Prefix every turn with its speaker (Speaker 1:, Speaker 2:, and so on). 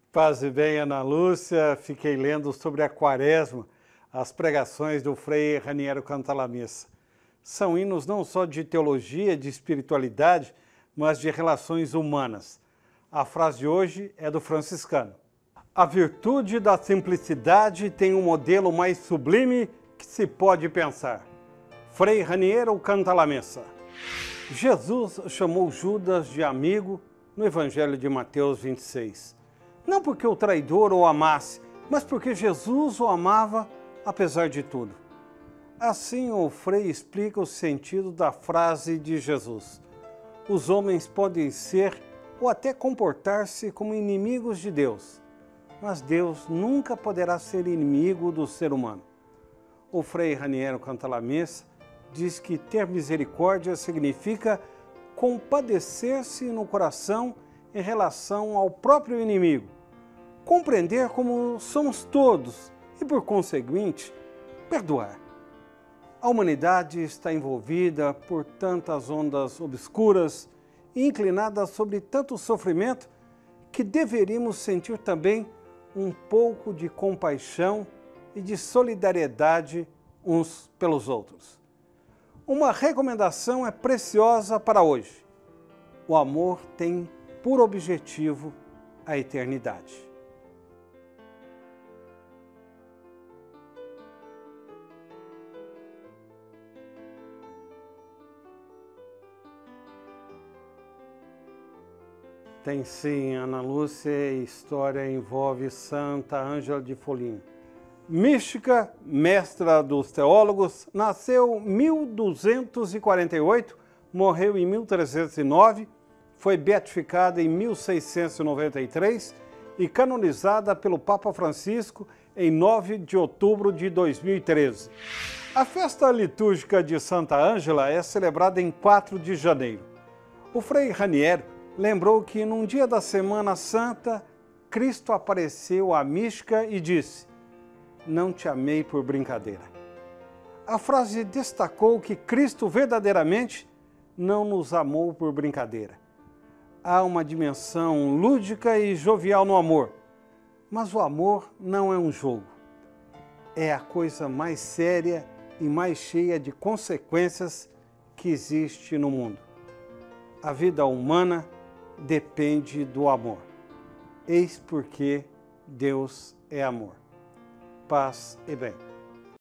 Speaker 1: Paz e bem, Ana Lúcia. Fiquei lendo sobre a Quaresma, as pregações do Frei Raniero Cantalamessa. São hinos não só de teologia, de espiritualidade, mas de relações humanas. A frase de hoje é do franciscano. A virtude da simplicidade tem um modelo mais sublime que se pode pensar. Frei Raniero Cantalamessa. Jesus chamou Judas de amigo no Evangelho de Mateus 26. Não porque o traidor o amasse, mas porque Jesus o amava apesar de tudo. Assim, o Frei explica o sentido da frase de Jesus. Os homens podem ser ou até comportar-se como inimigos de Deus, mas Deus nunca poderá ser inimigo do ser humano. O Frei Raniero Cantalamessa diz que ter misericórdia significa compadecer-se no coração em relação ao próprio inimigo, compreender como somos todos e, por conseguinte, perdoar. A humanidade está envolvida por tantas ondas obscuras e inclinada sobre tanto sofrimento que deveríamos sentir também um pouco de compaixão e de solidariedade uns pelos outros. Uma recomendação é preciosa para hoje. O amor tem por objetivo a eternidade. Tem sim, Ana Lúcia, a história envolve Santa Ângela de Foligno. Mística, mestra dos teólogos, nasceu em 1248, morreu em 1309, foi beatificada em 1693 e canonizada pelo Papa Francisco em 9 de outubro de 2013. A festa litúrgica de Santa Ângela é celebrada em 4 de janeiro. O Frei Raniero lembrou que num dia da Semana Santa, Cristo apareceu à mística e disse: "Não te amei por brincadeira." A frase destacou que Cristo verdadeiramente não nos amou por brincadeira. Há uma dimensão lúdica e jovial no amor, mas o amor não é um jogo. É a coisa mais séria e mais cheia de consequências que existe no mundo. A vida humana depende do amor. Eis porque Deus é amor. Paz e bem.